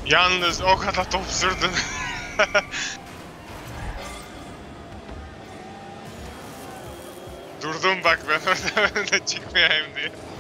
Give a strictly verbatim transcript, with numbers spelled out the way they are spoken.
Yalnız o kadar top sürdün. Durdum bak ben orada önüne çıkmayayım diye.